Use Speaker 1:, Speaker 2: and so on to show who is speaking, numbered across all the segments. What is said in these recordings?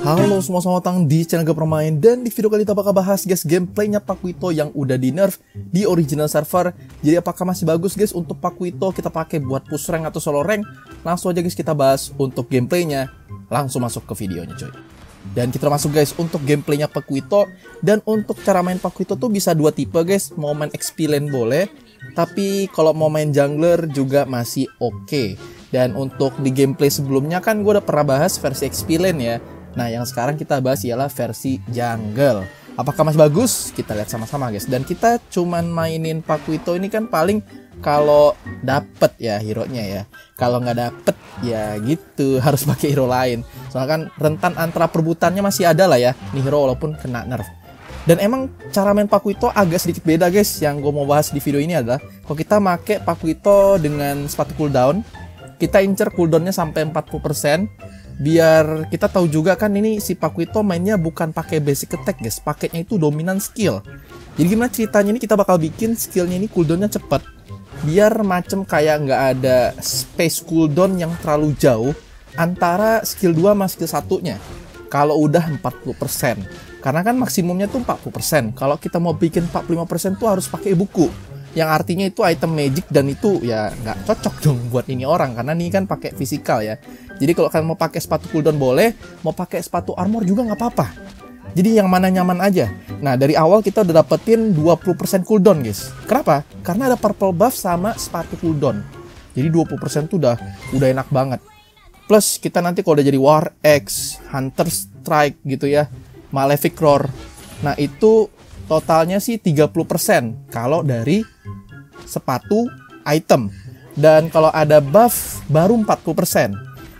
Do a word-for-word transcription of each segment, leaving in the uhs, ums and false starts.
Speaker 1: Halo semua, selamat datang di channel Gak Pernah Main. Dan di video kali ini kita bakal bahas guys gameplaynya Pakuito yang udah di nerf di original server. Jadi apakah masih bagus guys untuk Pakuito kita pakai buat push rank atau solo rank? Langsung aja guys kita bahas untuk gameplaynya. Langsung masuk ke videonya coy. Dan kita masuk guys untuk gameplaynya Pakuito. Dan untuk cara main Pakuito tuh bisa dua tipe guys. Mau main X P lane boleh, tapi kalau mau main jungler juga masih oke okay. Dan untuk di gameplay sebelumnya kan gue udah pernah bahas versi X P lane ya. Nah, yang sekarang kita bahas ialah versi jungle. Apakah masih bagus? Kita lihat sama-sama guys. Dan kita cuman mainin Pakuito ini kan paling kalau dapet ya hero-nya ya. Kalau nggak dapet ya gitu, harus pakai hero lain. Soalnya kan rentan antara perebutannya masih ada lah ya nih hero walaupun kena nerf. Dan emang cara main Pakuito agak sedikit beda guys. Yang gue mau bahas di video ini adalah kalau kita pakai Pakuito dengan sepatu cooldown, kita incer cooldownnya sampai empat puluh persen. Biar kita tahu juga kan ini si Pakuito mainnya bukan pakai basic attack guys, pakainya itu dominan skill. Jadi gimana ceritanya ini kita bakal bikin skillnya ini cooldownnya cepat, biar macem kayak nggak ada space cooldown yang terlalu jauh antara skill dua sama skill satunya. Kalau udah empat puluh persen, karena kan maksimumnya tuh empat puluh persen. Kalau kita mau bikin empat puluh lima persen tuh harus pakai buku, yang artinya itu item magic, dan itu ya nggak cocok dong buat ini orang karena ini kan pakai fisikal ya. Jadi kalau kalian mau pakai sepatu cooldown boleh, mau pakai sepatu armor juga nggak apa-apa. Jadi yang mana nyaman aja. Nah dari awal kita udah dapetin dua puluh persen cooldown guys. Kenapa? Karena ada purple buff sama sepatu cooldown. Jadi dua puluh persen tuh udah udah enak banget. Plus kita nanti kalau udah jadi War X, Hunter Strike gitu ya, Malefic Roar. Nah itu totalnya sih tiga puluh persen kalau dari sepatu item. Dan kalau ada buff baru empat puluh persen.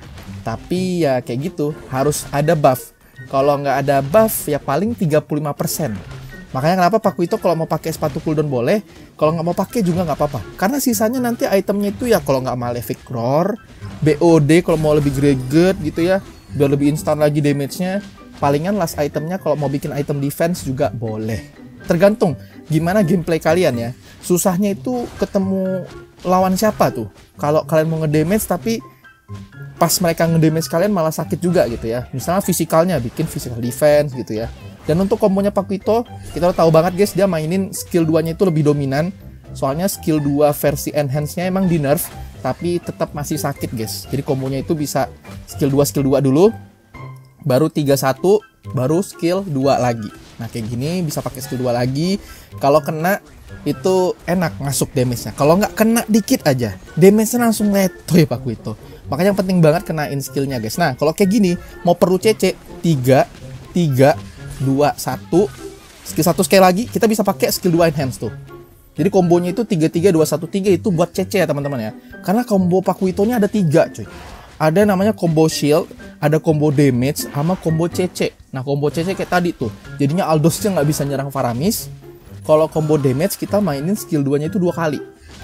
Speaker 1: Tapi ya kayak gitu, harus ada buff. Kalau nggak ada buff ya paling tiga puluh lima persen. Makanya kenapa Pakuito kalau mau pakai sepatu cooldown boleh, kalau nggak mau pakai juga nggak apa-apa. Karena sisanya nanti itemnya itu ya kalau nggak Malefic Roar, B O D kalau mau lebih greget gitu ya, biar lebih instan lagi damage-nya. Palingan last itemnya kalau mau bikin item defense juga boleh. Tergantung gimana gameplay kalian ya. Susahnya itu ketemu lawan siapa tuh. Kalau kalian mau ngedamage tapi pas mereka ngedamage kalian malah sakit juga gitu ya. Misalnya fisikalnya bikin physical defense gitu ya. Dan untuk kombonya Pakuito, kita tahu banget guys dia mainin skill dua-nya itu lebih dominan. Soalnya skill dua versi enhance-nya emang di nerf, tapi tetap masih sakit guys. Jadi kombonya itu bisa skill dua skill dua dulu, baru tiga satu, baru skill dua lagi. Nah kayak gini bisa pakai skill dua lagi. Kalau kena itu enak masuk damage-nya. Kalau nggak kena dikit aja, damage-nya langsung letoy Pakuito. Makanya yang penting banget kenain skillnya guys. Nah kalau kayak gini mau perlu C C tiga, tiga, dua, satu, skill satu sekali lagi kita bisa pakai skill dua enhance tuh. Jadi kombonya itu tiga, tiga, dua, satu, tiga itu buat C C ya teman-teman ya. Karena combo Pakuito-nya ada tiga cuy. Ada namanya combo shield, ada combo damage, sama combo C C. Nah combo C C kayak tadi tuh, jadinya Aldosnya nggak bisa nyerang Faramis. Kalau combo damage kita mainin skill dua-nya itu dua kali.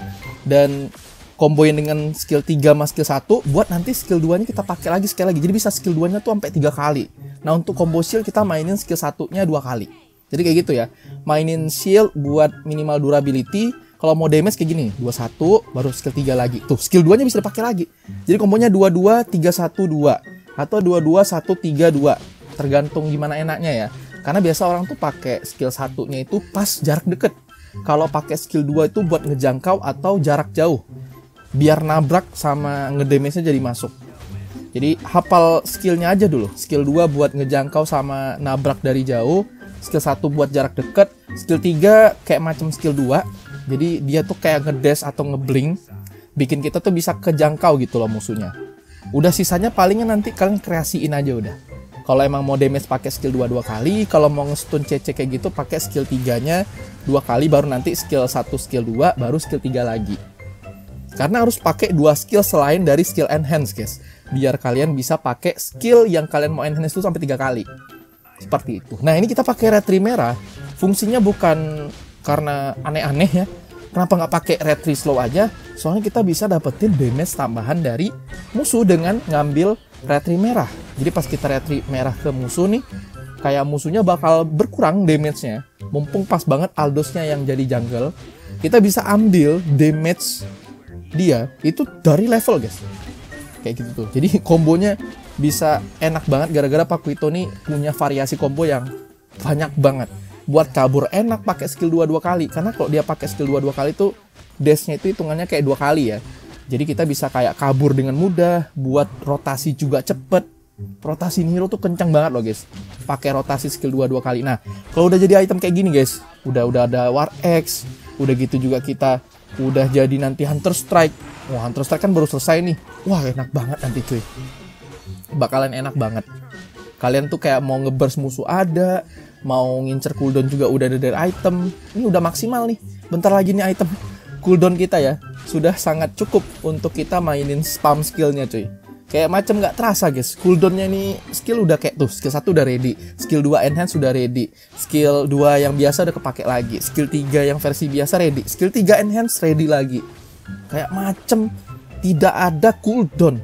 Speaker 1: Dan komboin dengan skill tiga sama skill satu, buat nanti skill dua-nya kita pakai lagi sekali lagi. Jadi bisa skill dua-nya tuh sampai tiga kali. Nah untuk combo shield kita mainin skill satunya dua kali. Jadi kayak gitu ya. Mainin shield buat minimal durability. Kalau mau damage kayak gini, dua satu baru skill tiga lagi. Tuh, skill dua-nya bisa dipakai lagi. Jadi kombonya dua dua, tiga satu, dua atau dua dua, satu tiga, dua. Tergantung gimana enaknya ya. Karena biasa orang tuh pakai skill satunya itu pas jarak deket. Kalau pakai skill dua itu buat ngejangkau atau jarak jauh. Biar nabrak sama ngedamage-nya jadi masuk. Jadi hafal skillnya aja dulu. Skill dua buat ngejangkau sama nabrak dari jauh. Skill satu buat jarak deket. Skill tiga kayak macam skill dua. Jadi dia tuh kayak ngedash atau ngeblink, bikin kita tuh bisa kejangkau gitu loh musuhnya. Udah sisanya palingnya nanti kalian kreasiin aja udah. Kalau emang mau damage pakai skill dua dua kali, kalau mau nge-stun C C kayak gitu pakai skill tiga-nya dua kali, baru nanti skill satu, skill dua, baru skill tiga lagi. Karena harus pakai dua skill selain dari skill enhance guys. Biar kalian bisa pakai skill yang kalian mau enhance itu sampai tiga kali. Seperti itu. Nah ini kita pakai retri merah. Fungsinya bukan karena aneh-aneh ya. Kenapa nggak pakai retri slow aja? Soalnya kita bisa dapetin damage tambahan dari musuh dengan ngambil retri merah. Jadi pas kita retri merah ke musuh nih, kayak musuhnya bakal berkurang damage-nya. Mumpung pas banget Aldosnya yang jadi jungle, kita bisa ambil damage dia itu dari level guys. kayak gitu tuh. Jadi kombonya bisa enak banget gara-gara Pakuito nih punya variasi combo yang banyak banget. Buat kabur enak pakai skill dua dua kali, karena kalau dia pakai skill dua dua kali tuh dash-nya itu hitungannya kayak dua kali ya. Jadi kita bisa kayak kabur dengan mudah, buat rotasi juga cepet. Rotasi hero tuh kencang banget loh guys. Pakai rotasi skill dua dua kali. Nah, kalau udah jadi item kayak gini guys, udah udah ada War X, udah gitu juga kita udah jadi nanti Hunter Strike. Wah, Hunter Strike kan baru selesai nih. Wah, enak banget nanti cuy. Bakalan enak banget. Kalian tuh kayak mau ngeburst musuh ada, mau ngincer cooldown juga udah ada dari item. Ini udah maksimal nih. Bentar lagi nih item cooldown kita ya. Sudah sangat cukup untuk kita mainin spam skillnya cuy. Kayak macam nggak terasa guys, cooldownnya nih skill udah kayak tuh, skill satu udah ready, skill dua enhance sudah ready, skill dua yang biasa udah kepake lagi, skill tiga yang versi biasa ready, skill tiga enhance ready lagi. Kayak macem tidak ada cooldown.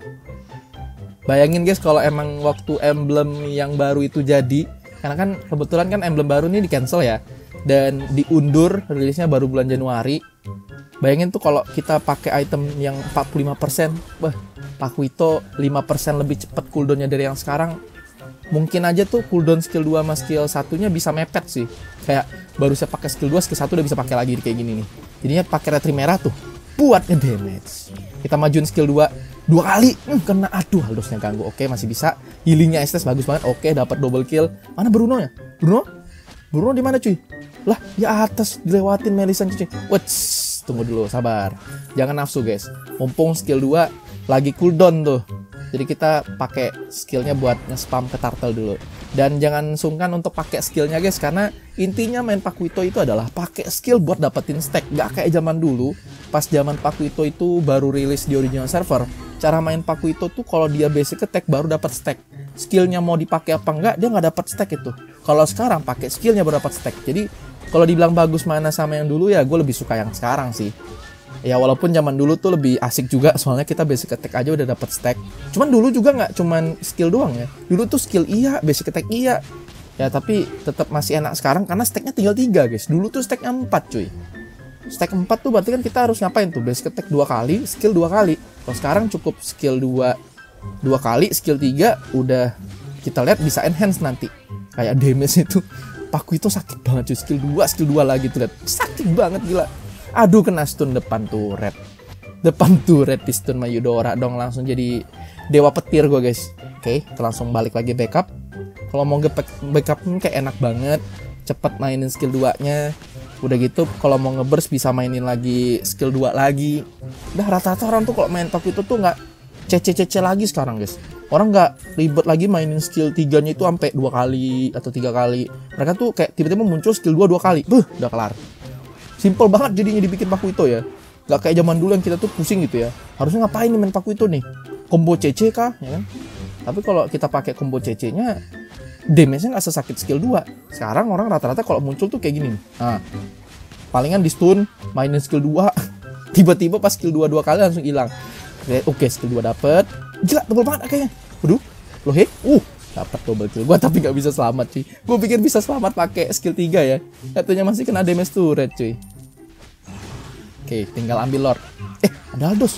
Speaker 1: Bayangin guys kalau emang waktu emblem yang baru itu jadi, karena kan kebetulan kan emblem baru nih di cancel ya, dan diundur rilisnya baru bulan Januari. Bayangin tuh kalau kita pakai item yang empat puluh lima persen, wah Pakuito lima persen lebih cepat cooldownnya dari yang sekarang. Mungkin aja tuh cooldown skill dua sama skill satunya bisa mepet sih. Kayak baru saya pakai skill dua, skill satu udah bisa pakai lagi kayak gini nih. Jadinya pakai retri merah tuh buat nge-damage. Kita majuin skill dua dua kali, hmm, kena aduh Aldosnya ganggu. Oke, masih bisa. Healingnya Estes bagus banget. Oke, dapat double kill. Mana Bruno ya? Bruno? Bruno di mana cuy? Lah, di atas dilewatin Melisande cuy. Wets, tunggu dulu, sabar. Jangan nafsu guys. Mumpung skill dua lagi cooldown tuh. Jadi kita pakai skillnya buat nge-spam ke turtle dulu. Dan jangan sungkan untuk pakai skillnya guys, karena intinya main Pakuito itu adalah pakai skill buat dapetin stack. Gak kayak zaman dulu, pas zaman Pakuito itu baru rilis di original server. Cara main Pakuito tuh kalau dia basic attack baru dapat stack. Skillnya mau dipakai apa enggak, dia nggak dapat stack itu. Kalau sekarang pakai skillnya baru dapat stack. Jadi kalau dibilang bagus mana sama yang dulu ya, gue lebih suka yang sekarang sih. Ya walaupun zaman dulu tuh lebih asik juga, soalnya kita basic attack aja udah dapat stack. Cuman dulu juga nggak cuman skill doang ya. Dulu tuh skill iya, basic attack iya. Ya tapi tetap masih enak sekarang karena stacknya tinggal tiga guys. Dulu tuh stacknya empat cuy. Stack empat tuh berarti kan kita harus ngapain tuh? Basic attack dua kali, skill dua kali. Kalau sekarang cukup skill dua dua kali, skill tiga udah kita lihat bisa enhance nanti. Kayak damage itu Pakuito sakit banget cuy. Skill dua, skill dua lagi tuh lihat. Sakit banget gila. Aduh, kena stun depan turret. Depan turret di stun sama Eudora dong, langsung jadi dewa petir gue guys. Oke, kita langsung balik lagi backup. Kalau mau backup kayak enak banget, cepet mainin skill dua nya. Udah gitu kalau mau ngeburst bisa mainin lagi skill dua lagi. Udah rata-rata orang tuh kalau main Pakuito tuh nggak cece-cece lagi sekarang guys. Orang nggak ribet lagi mainin skill tiga nya itu sampai dua kali atau tiga kali. Mereka tuh kayak tiba-tiba muncul skill dua dua kali. Buh, udah kelar. Simple banget jadinya dibikin Pakuito ya. Gak kayak zaman dulu yang kita tuh pusing gitu ya. Harusnya ngapain nih main Pakuito nih? Combo C C kah? Ya kan? Tapi kalau kita pakai combo C C-nya, damage-nya nggak sesakit skill dua. Sekarang orang rata-rata kalau muncul tuh kayak gini. Nah, palingan di stun, mainin skill dua, tiba-tiba pas skill dua dua kali langsung hilang. Oke, oke, skill dua dapet. Gila, tebel banget kayaknya. Waduh, loh he, uh, dapat double kill. Gua tapi nggak bisa selamat cuy. Gue pikir bisa selamat pakai skill tiga ya. Katanya masih kena damage turret cuy. Oke, tinggal ambil Lord. Eh, ada Aldos.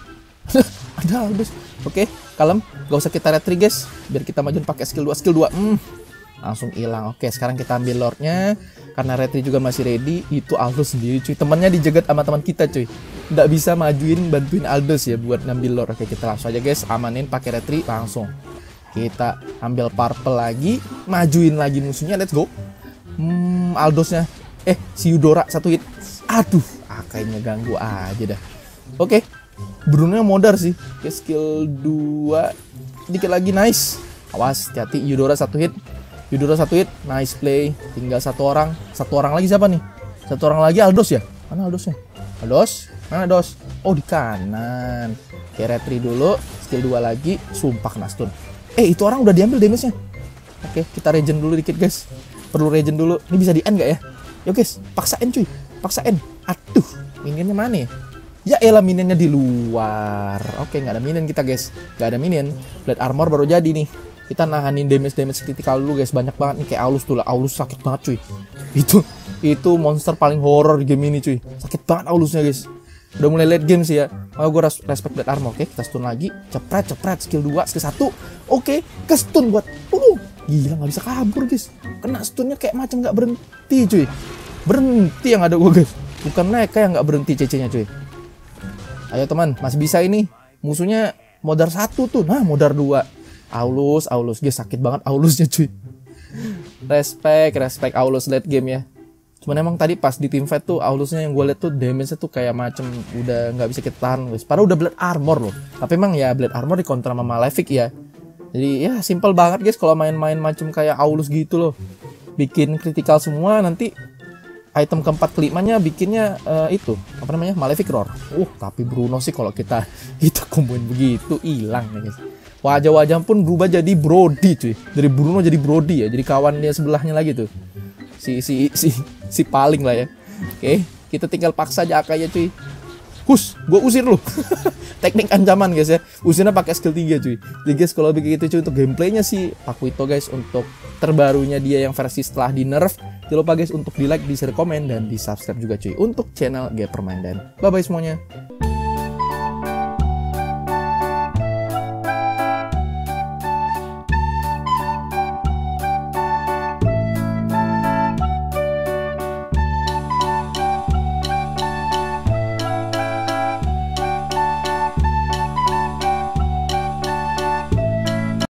Speaker 1: Ada Aldos. Oke, kalem. Gak usah kita retri guys. Biar kita majuin pakai skill dua. Skill dua. Hmm, langsung hilang. Oke, sekarang kita ambil Lordnya. Karena retri juga masih ready. Itu Aldos sendiri cuy. Temannya dijegat sama teman kita cuy. Nggak bisa majuin bantuin Aldos ya buat ngambil Lord. Oke, kita langsung aja guys. Amanin pakai retri langsung. Kita ambil purple lagi. Majuin lagi musuhnya. Let's go. Hmm, Aldosnya. Eh, si Eudora satu hit. Aduh. Ah, kayaknya ganggu aja dah. Oke, Bruno modar sih. Oke, skill dua. Dikit lagi, nice. Awas, hati-hati. Eudora satu hit. Eudora satu hit. Nice play. Tinggal satu orang. Satu orang lagi siapa nih? Satu orang lagi Aldos ya? Mana Aldosnya? Aldos? Mana Aldos? Oh, di kanan. Oke, retri dulu. Skill dua lagi. Sumpah kena stun. Eh, itu orang udah diambil damage-nya. Oke, kita regen dulu dikit guys. Perlu regen dulu. Ini bisa di-end gak ya? Yuk guys, paksain cuy. Paksain. Aduh, minionnya mana ya? Ya elah, minionnya di luar. Oke, nggak ada minion kita guys. Nggak ada minion. Blade armor baru jadi nih. Kita nahanin damage-damage critical dulu guys. Banyak banget nih, kayak Aulus tuh lah. Aulus sakit banget cuy. Itu itu monster paling horror di game ini cuy. Sakit banget Aulusnya guys. Udah mulai late game sih ya. Maka gue respect Blade Armor. Oke, kita stun lagi. Cepret, cepret. Skill dua, skill satu. Oke, ke stun buat. Uh, gila nggak bisa kabur guys. Kena stunnya kayak macam nggak berhenti cuy. Berhenti yang ada gue guys. Bukan Neka yang nggak berhenti C C-nya cuy. Ayo teman, masih bisa ini. Musuhnya modar satu tuh. Nah, modar dua. Aulus, Aulus. Guys, sakit banget Aulusnya cuy. Respect, respect Aulus late game ya. Cuman emang tadi pas di team fight tuh Aulusnya yang gue liat tuh damage-nya tuh kayak macem udah nggak bisa kita tahan guys. Padahal udah Blade Armor loh. Tapi emang ya Blade Armor dikontra sama Malefic ya. Jadi ya simple banget guys kalau main-main macem kayak Aulus gitu loh. Bikin critical semua, nanti item keempat kelimanya bikinnya uh, itu apa namanya Malefic Roar. Uh tapi Bruno sih kalau kita kita komboin begitu hilang ya guys. Wajah-wajah pun berubah jadi Brody cuy. Dari Bruno jadi Brody ya. Jadi kawan dia sebelahnya lagi tuh. Si si si si paling lah ya. Oke, kita tinggal paksa aja akanya cuy. Hus, gue usir lu. Teknik ancaman guys ya. Usirnya pakai skill tiga cuy. Jadi guys kalau begitu cuy untuk gameplaynya sih Pakuito guys, untuk terbarunya dia yang versi setelah di nerf. Jangan lupa guys untuk di like, di share, komen, dan di subscribe juga cuy untuk channel Gamer Permain. Dan bye bye semuanya.